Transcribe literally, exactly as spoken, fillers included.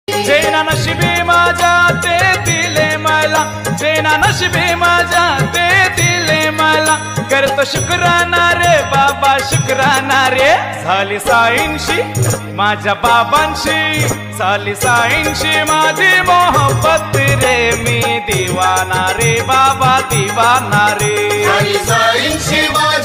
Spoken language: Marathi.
जेना नशिबी माझ्या ते दिले मला, जेना नशिबी माझ्या ते दिले मला, करतो शुक्राना रे बाबा शुक्राना रे। झाली साईंशी माझ्या बाबांशी, झाली साईंशी माझी मोहब्बत रे, मी दिवाना रे बाबा दिवाना रे। झाली साईंशी